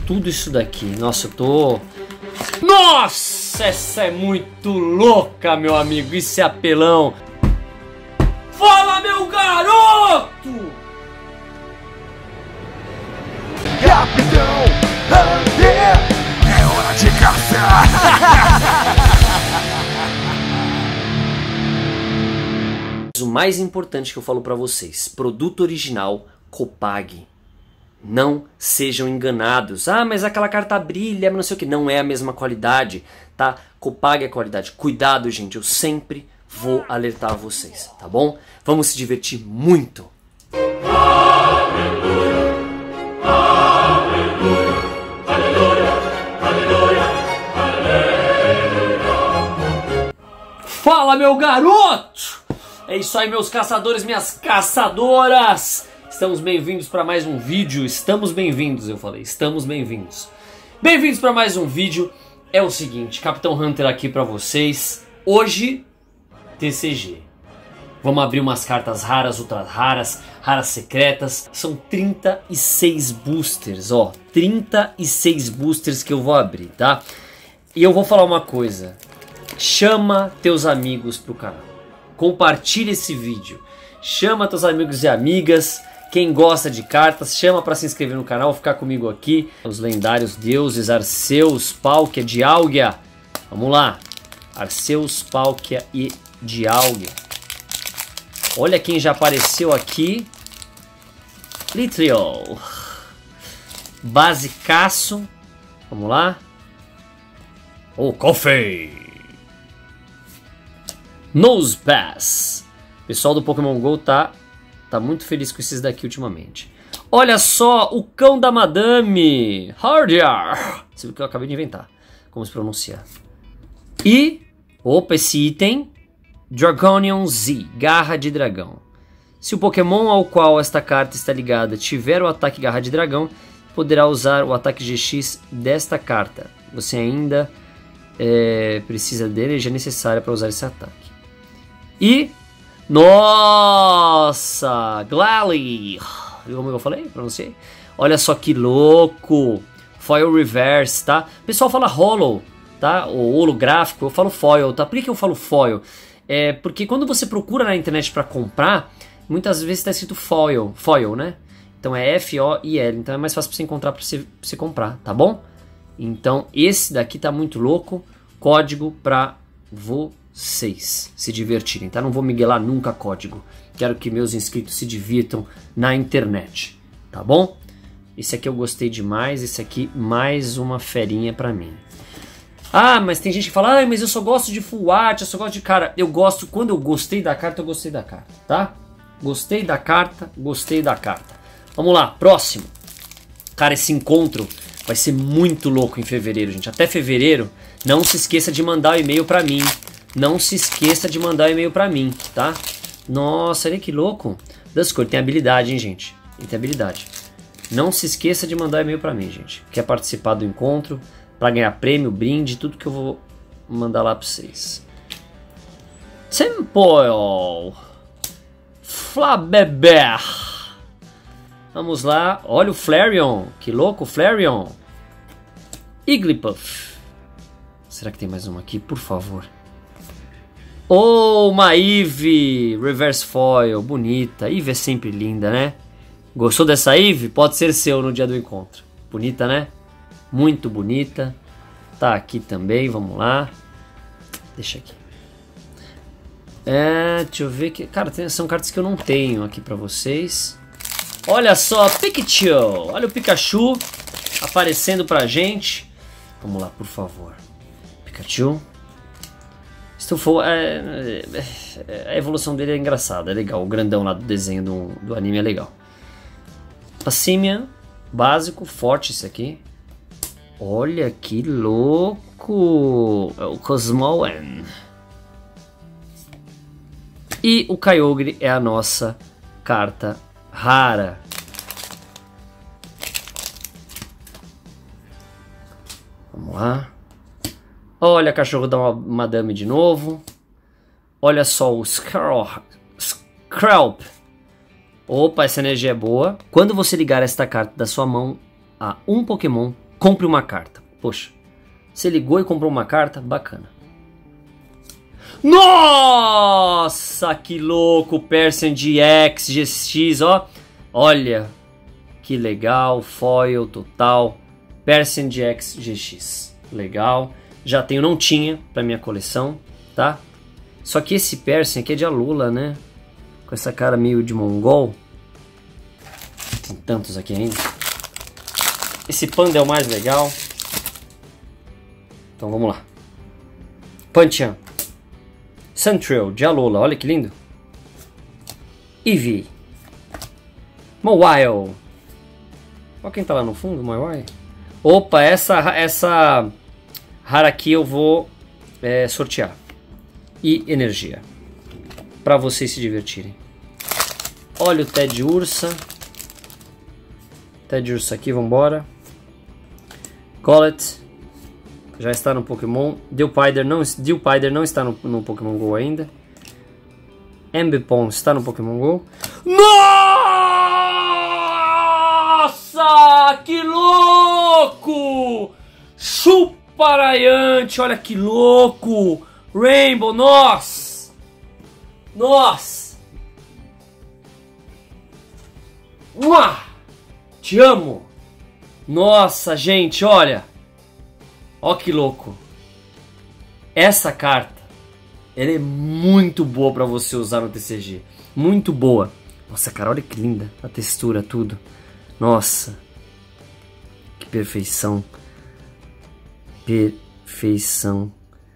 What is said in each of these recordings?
tudo isso daqui. Nossa, eu tô... Nossa, essa é muito louca, meu amigo. Isso é apelão. Fala, meu garoto! Capitão Hunter, é hora de caçar. O mais importante que eu falo pra vocês, produto original Copag. Não sejam enganados. Ah, mas aquela carta brilha, não sei o que. Não é a mesma qualidade, tá? Copag é qualidade. Cuidado, gente. Eu sempre vou alertar vocês, tá bom? Vamos se divertir muito. Aleluia, aleluia, aleluia, aleluia, aleluia. Fala, meu garoto! É isso aí, meus caçadores, minhas caçadoras! Estamos bem-vindos para mais um vídeo. Estamos bem-vindos, eu falei. Estamos bem-vindos. Bem-vindos para mais um vídeo. É o seguinte, Capitão Hunter aqui para vocês. Hoje, TCG. Vamos abrir umas cartas raras, ultra raras, raras secretas. São 36 boosters, ó. 36 boosters que eu vou abrir, tá? E eu vou falar uma coisa. Chama teus amigos pro canal. Compartilha esse vídeo. Chama teus amigos e amigas. Quem gosta de cartas, chama para se inscrever no canal, ficar comigo aqui. Os lendários deuses Arceus, Palkia, Dialga. Vamos lá. Arceus, Palkia e Dialga. Olha quem já apareceu aqui. Litriol. Basicaço. Vamos lá. O Coffee. Nosepass. O pessoal do Pokémon GO tá muito feliz com esses daqui ultimamente. Olha só, o cão da Madame. Hardiar. Você viu que eu acabei de inventar. Como se pronuncia. E, opa, esse item. Dragonion Z, Garra de Dragão. Se o Pokémon ao qual esta carta está ligada tiver o ataque Garra de Dragão, poderá usar o ataque GX desta carta. Você ainda precisa de energia necessária para usar esse ataque. E... Nossa! Glalie! Como eu falei? Pronunciei? Olha só que louco! Foil Reverse, tá? O pessoal fala Hollow, tá? Ou holográfico, eu falo Foil, tá? Por que eu falo Foil? É porque quando você procura na internet para comprar, muitas vezes está escrito Foil, né? Então é F-O-I-L, então é mais fácil para você encontrar para você comprar, tá bom? Então esse daqui tá muito louco, código para vocês se divertirem, tá? Não vou miguelar nunca código. Quero que meus inscritos se divirtam na internet, tá bom? Esse aqui eu gostei demais, esse aqui mais uma ferinha pra mim. Ah, mas tem gente que fala, ah, mas eu só gosto de full art, eu só gosto de... Cara, eu gosto, quando eu gostei da carta, eu gostei da carta, tá? Gostei da carta, gostei da carta. Vamos lá, próximo. Cara, esse encontro vai ser muito louco em fevereiro, gente. Até fevereiro, não se esqueça de mandar o e-mail pra mim. Não se esqueça de mandar um e-mail pra mim, tá? Nossa, olha que louco. Duskull tem habilidade, hein, gente? Ele tem habilidade. Não se esqueça de mandar e-mail pra mim, gente. Quer participar do encontro, pra ganhar prêmio, brinde, tudo que eu vou mandar lá pra vocês. Tempoil. Flabeber. Vamos lá. Olha o Flareon. Que louco, Flareon. Igglybuff. Será que tem mais uma aqui? Por favor. Oh, uma Eve Reverse Foil, bonita. Eve é sempre linda, né? Gostou dessa Eve? Pode ser seu no dia do encontro. Bonita, né? Muito bonita. Tá aqui também, vamos lá. Deixa aqui. Deixa eu ver aqui. Cara, são cartas que eu não tenho aqui pra vocês. Olha só, Pikachu. Olha o Pikachu aparecendo pra gente. Vamos lá, por favor. Pikachu. A evolução dele é engraçada, é legal. O grandão lá do desenho do anime é legal. Passimian, básico, forte esse aqui. Olha que louco! É o Cosmoem. E o Kyogre é a nossa carta rara. Vamos lá. Olha a cachorro da Madame de novo. Olha só o Scralp. Opa, essa energia é boa. Quando você ligar esta carta da sua mão a um Pokémon, compre uma carta. Poxa, você ligou e comprou uma carta, bacana. Nossa, que louco, Persian GX, GX, ó. Olha, que legal, foil total, Persian GX, GX, legal. Já tenho, não tinha pra minha coleção, tá? Só que esse Persian aqui é de Alola, né? Com essa cara meio de mongol. Tem tantos aqui ainda. Esse panda é o mais legal. Então vamos lá. Pancham. Suntrail, de Alola, olha que lindo. Eevee. Mawile. Olha quem tá lá no fundo, Mawile. Opa, essa rara aqui eu vou sortear. E energia. Pra vocês se divertirem. Olha o Ted Ursa. Ted Ursa aqui, vambora. Golett. Já está no Pokémon. Dewpider não está no Pokémon GO ainda. Ambipom está no Pokémon GO. Nossa! Que louco! Chuparaiante! Olha que louco! Rainbow! Nossa! Nossa! Te amo! Nossa, gente, olha! Ó que louco. Essa carta, ela é muito boa pra você usar no TCG. Muito boa. Nossa, cara, olha que linda. A textura, tudo. Nossa. Que perfeição. Perfeição.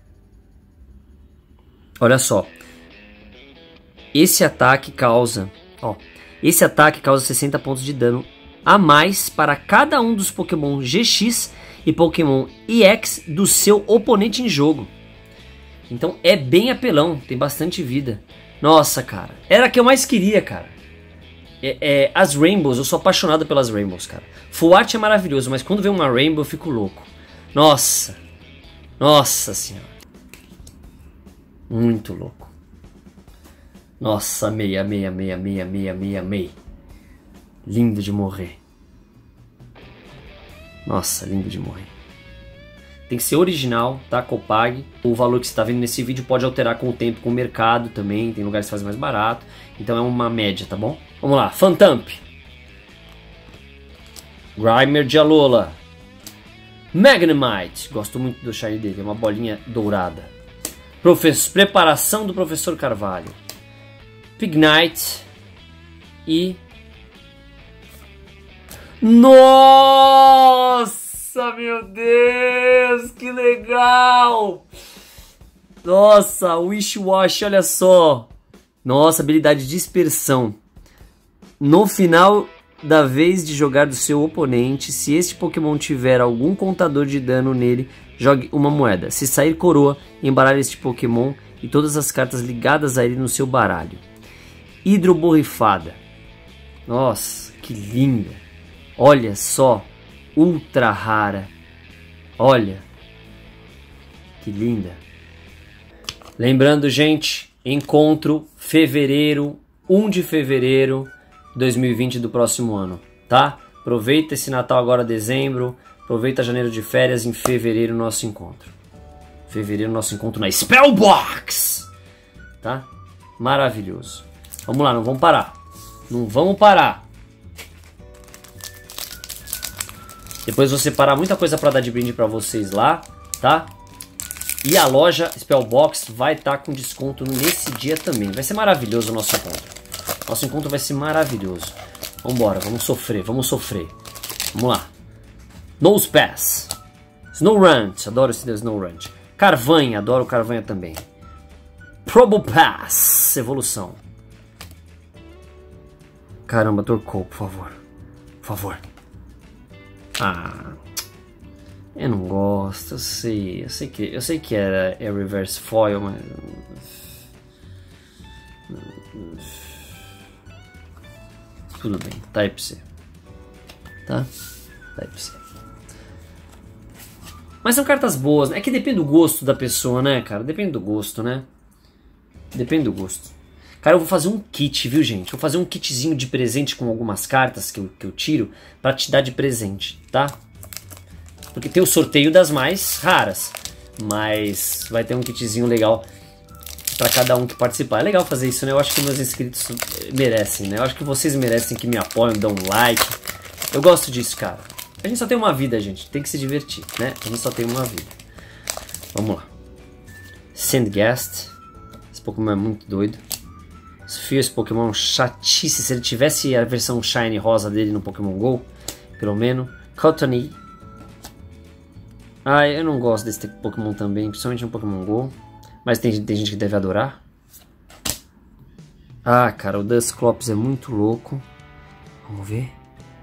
Olha só. Esse ataque causa... Ó, esse ataque causa 60 pontos de dano a mais para cada um dos Pokémon GX e Pokémon EX do seu oponente em jogo. Então é bem apelão, tem bastante vida. Nossa, cara, era a que eu mais queria, cara. As Rainbows, eu sou apaixonado pelas Rainbows, cara. Full Art é maravilhoso, mas quando vem uma Rainbow eu fico louco. Nossa, nossa senhora. Muito louco. Nossa, amei. Lindo de morrer. Nossa, lindo de morrer. Tem que ser original, tá? Copag. O valor que você está vendo nesse vídeo pode alterar com o tempo, com o mercado também. Tem lugares que fazem mais barato. Então é uma média, tá bom? Vamos lá. Phantump. Grimer de Alola. Magnemite. Gosto muito do shine dele. É uma bolinha dourada. Preparação do Professor Carvalho. Pignite. E... Nossa, meu Deus, que legal! Nossa, Wish Wash, olha só. Nossa, habilidade de dispersão. No final da vez de jogar do seu oponente, se este Pokémon tiver algum contador de dano nele, jogue uma moeda. Se sair coroa, embaralhe este Pokémon e todas as cartas ligadas a ele no seu baralho. Hidroborrifada. Nossa, que linda. Olha só, ultra rara. Olha, que linda. Lembrando, gente, encontro fevereiro, 1 de fevereiro 2020 do próximo ano, tá? Aproveita esse Natal agora, dezembro. Aproveita janeiro de férias, em fevereiro nosso encontro. Fevereiro nosso encontro na Spellbox, tá? Maravilhoso. Vamos lá, não vamos parar. Não vamos parar. Depois vou separar muita coisa para dar de brinde para vocês lá, tá? E a loja Spellbox vai estar com desconto nesse dia também. Vai ser maravilhoso o nosso encontro. Nosso encontro vai ser maravilhoso. Vambora, vamos sofrer, vamos sofrer. Vamos lá. Nosepass. Snorunt, adoro esse Snorunt. Carvanha, adoro o Carvanha também. Probopass, evolução. Caramba, Torkoal, por favor. Por favor. Ah, eu não gosto, eu sei que é reverse foil, mas tudo bem, Type C, tá? Type C. Mas são cartas boas, né? É que depende do gosto da pessoa, né, cara? Depende do gosto, né? Depende do gosto. Cara, eu vou fazer um kit, viu, gente? Vou fazer um kitzinho de presente com algumas cartas que eu tiro pra te dar de presente, tá? Porque tem o sorteio das mais raras. Mas vai ter um kitzinho legal pra cada um que participar. É legal fazer isso, né? Eu acho que meus inscritos merecem, né? Eu acho que vocês merecem que me apoiam, dão um like. Eu gosto disso, cara. A gente só tem uma vida, gente. Tem que se divertir, né? A gente só tem uma vida. Vamos lá. Sandghast. Esse Pokémon é muito doido. Sphere, esse Pokémon é um chatice. Se ele tivesse a versão Shiny rosa dele no Pokémon GO, pelo menos. Cottonee. Ah, eu não gosto desse Pokémon também, principalmente no Pokémon GO. Mas tem gente que deve adorar. Ah, cara, o Dusclops é muito louco. Vamos ver.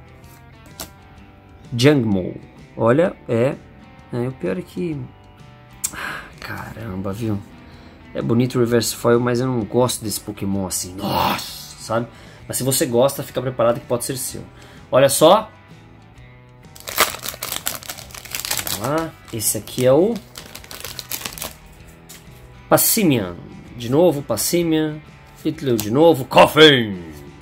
Jangmo. Olha, o pior é que... caramba, viu? É bonito o Reverse Foil, mas eu não gosto desse Pokémon assim. Nossa, sabe? Mas se você gosta, fica preparado que pode ser seu. Olha só. Vamos lá. Esse aqui é o... Passimian. De novo, Passimian. Hitler de novo. Coffin.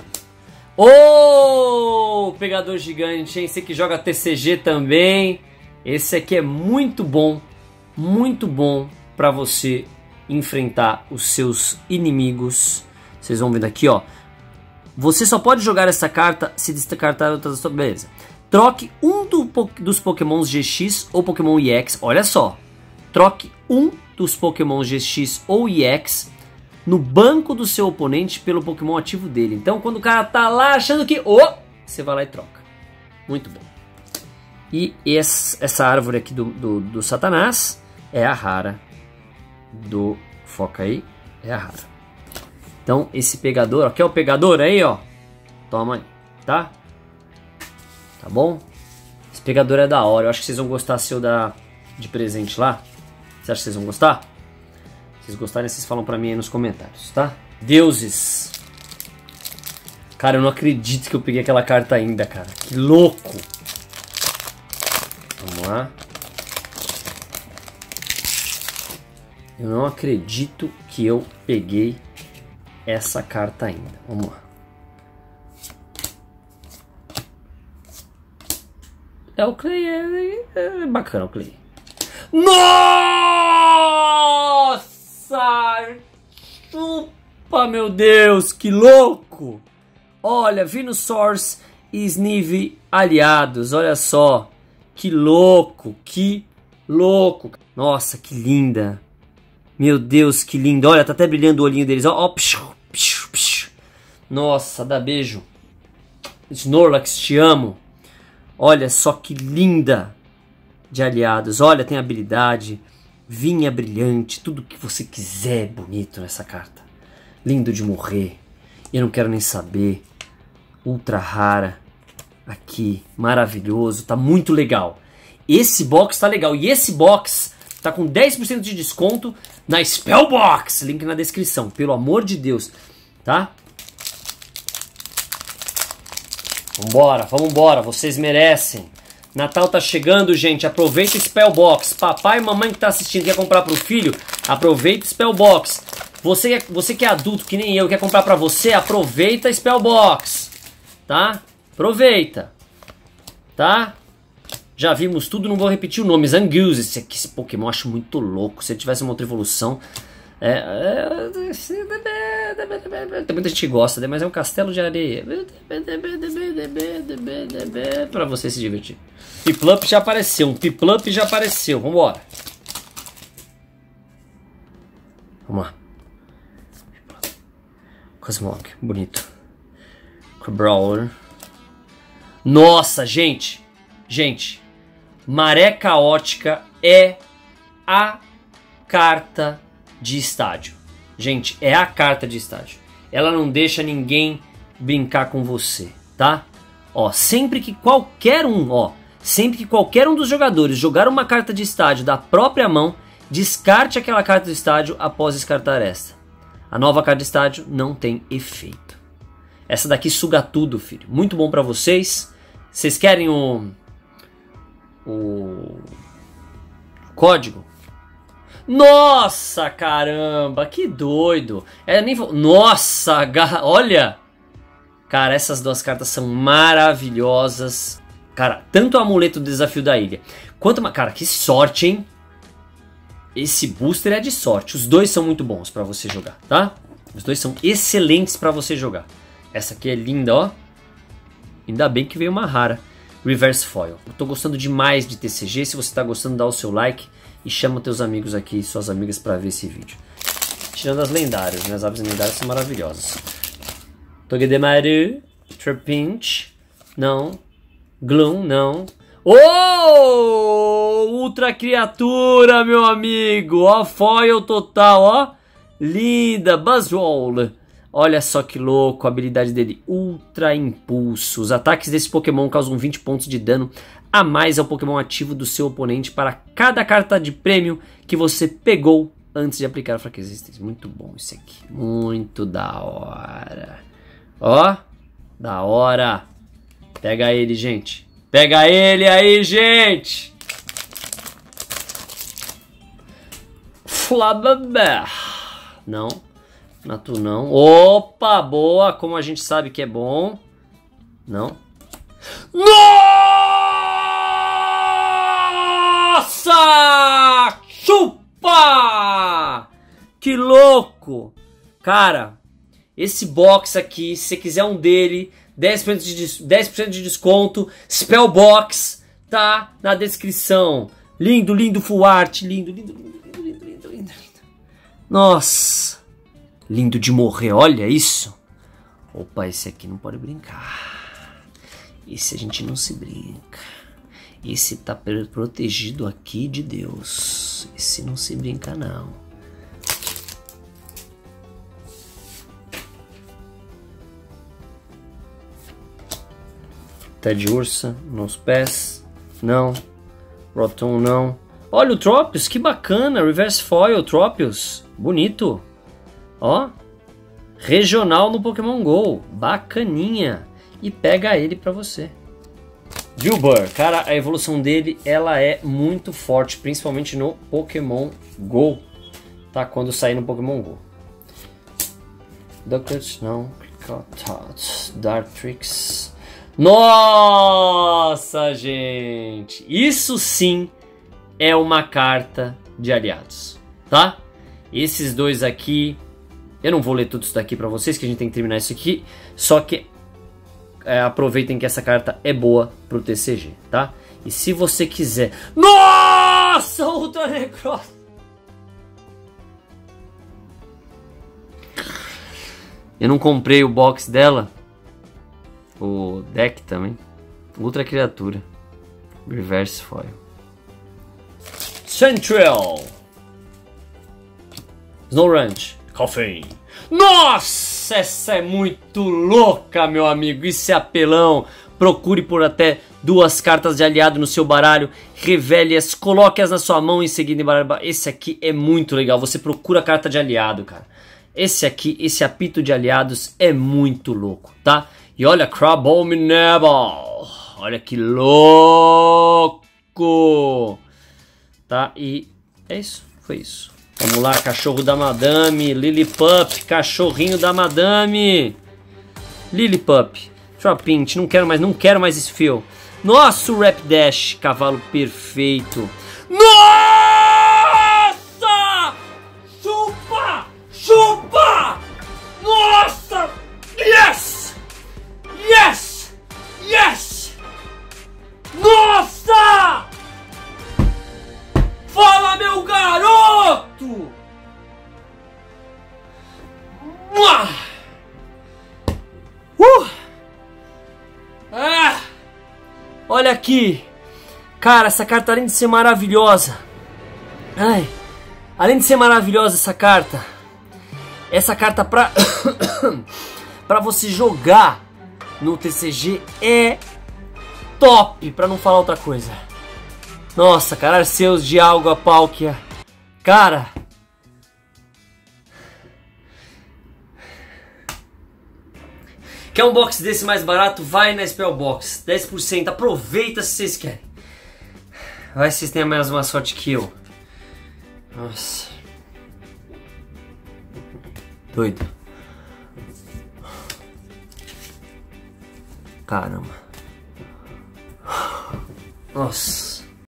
Oh, pegador gigante, hein? Você que joga TCG também. Esse aqui é muito bom para você enfrentar os seus inimigos. Vocês vão ver daqui, ó. Você só pode jogar essa carta se descartar outras. Beleza. Troque um dos Pokémons GX ou Pokémon EX. Olha só. Troque um dos Pokémon GX ou EX no banco do seu oponente pelo Pokémon ativo dele. Então, quando o cara tá lá achando que... você vai lá e troca. Muito bom. E essa árvore aqui do Satanás é a rara. Foca aí. É a rara. Então, esse pegador... ó, quer o pegador aí, ó? Toma aí, tá? Tá bom? Esse pegador é da hora. Eu acho que vocês vão gostar se eu dar de presente lá. Você acha que vocês vão gostar? Se vocês gostarem, vocês falam pra mim aí nos comentários, tá? Deuses. Cara, eu não acredito que eu peguei aquela carta ainda, cara. Que louco. Vamos lá. Eu não acredito que eu peguei essa carta ainda. Vamos lá. É o Clay, é bacana o Clay. Nossa! Chupa, meu Deus, que louco! Olha, Venusaur e Sneevee aliados, olha só. Que louco, que louco. Nossa, que linda. Meu Deus, que linda. Olha, tá até brilhando o olhinho deles. Ó, nossa, dá beijo. Snorlax, te amo. Olha só que linda de aliados. Olha, tem habilidade, vinha brilhante, tudo que você quiser bonito nessa carta. Lindo de morrer. Eu não quero nem saber. Ultra rara. Aqui, maravilhoso, tá muito legal. Esse box tá legal. E esse box tá com 10% de desconto na Spellbox. Link na descrição, pelo amor de Deus, tá? Vambora, vamos embora, vocês merecem. Natal tá chegando, gente, aproveita o Spellbox. Papai e mamãe que tá assistindo quer comprar pro filho, aproveita o Spellbox. Você que é adulto, que nem eu, quer comprar pra você, aproveita o Spellbox. Tá? Aproveita. Tá? Já vimos tudo, não vou repetir o nome. Zangoose, esse Pokémon eu acho muito louco. Se ele tivesse uma outra evolução... tem muita gente que gosta, mas é um castelo de areia. Pra você se divertir. Piplup já apareceu. Um Piplup já apareceu. Vambora. Vamos lá. Cosmog, bonito. Brawler. Nossa, gente. Gente. Maré Caótica é a carta de estádio. Gente, é a carta de estádio. Ela não deixa ninguém brincar com você, tá? Ó, sempre que qualquer um dos jogadores jogar uma carta de estádio da própria mão, descarte aquela carta de estádio após descartar esta. A nova carta de estádio não tem efeito. Essa daqui suga tudo, filho. Muito bom pra vocês. Vocês querem o código? Nossa, caramba, que doido. Nossa, olha. Cara, essas duas cartas são maravilhosas. Cara, tanto o amuleto do desafio da ilha, quanto uma... Cara, que sorte, hein? Esse booster é de sorte. Os dois são muito bons pra você jogar, tá? Os dois são excelentes pra você jogar. Essa aqui é linda, ó. Ainda bem que veio uma rara. Reverse Foil. Eu tô gostando demais de TCG. Se você tá gostando, dá o seu like. E chama teus amigos aqui, suas amigas, pra ver esse vídeo. Tirando as lendárias, né? As aves lendárias são maravilhosas. Togedemaru. Trapinch. Não. Gloom, não. Oh! Ultra criatura, meu amigo. Ó, foil total, ó. Linda. Buzzwole. Olha só que louco. A habilidade dele. Ultra impulso. Os ataques desse Pokémon causam 20 pontos de dano a mais ao Pokémon ativo do seu oponente para cada carta de prêmio que você pegou antes de aplicar a fraqueza resistência. Muito bom isso aqui. Muito da hora. Ó. Da hora. Pega ele, gente. Pega ele aí, gente. Flababé. Não. Natu não. Opa, boa. Como a gente sabe que é bom. Não. Nossa! Chupa! Que louco! Cara, esse box aqui, se você quiser um dele, 10% de desconto, Spellbox, tá na descrição. Lindo, lindo full art, lindo, lindo, lindo, lindo, lindo, lindo. Nossa, lindo de morrer, olha isso. Opa, esse aqui não pode brincar. Esse a gente não se brinca. Esse tá protegido aqui de Deus. Esse não se brinca não. Ted Ursa nos pés, não. Rotom não. Olha o Tropius, que bacana. Reverse Foil Tropius, bonito. Ó, regional no Pokémon GO, bacaninha. E pega ele pra você. Gilbert, cara, a evolução dele, ela é muito forte, principalmente no Pokémon GO. Tá, quando sair no Pokémon GO. Duckett, não. Dartrix. Nossa, gente! Isso sim é uma carta de aliados, tá? Esses dois aqui... Eu não vou ler tudo isso daqui pra vocês, que a gente tem que terminar isso aqui. Só que aproveitem que essa carta é boa pro TCG, tá? E se você quiser... Nossa! Ultra Necros! Eu não comprei o box dela. O deck também. Ultra criatura. Reverse Foil. Central. Snow Ranch. Coffee. Nossa, essa é muito louca, meu amigo. Isso é apelão. Procure por até 2 cartas de aliado no seu baralho. Revele-as, coloque-as na sua mão em seguida em baralho. Esse aqui é muito legal. Você procura a carta de aliado, cara. Esse aqui, esse apito de aliados é muito louco, tá? E olha, Crabominable. Olha que louco. Tá, e é isso, foi isso. Vamos lá, cachorro da Madame, Lillipup, cachorrinho da Madame. Lillipup, Trapinch, não quero mais esse fio. Nossa, o Rapidash, cavalo perfeito. Nossa! Chupa! Chupa! Nossa! Yes! Yes! Yes! Nossa! Fala, meu garoto! Olha aqui! Cara, essa carta além de ser maravilhosa... Ai! Além de ser maravilhosa essa carta pra... pra você jogar no TCG é top, pra não falar outra coisa. Nossa, cara, Arceus de Alga Palkia. Cara, quer um box desse mais barato? Vai na Spellbox, 10%, aproveita se vocês querem. Vai se vocês têm mais uma sorte que eu. Nossa, doido. Caramba. Nossa.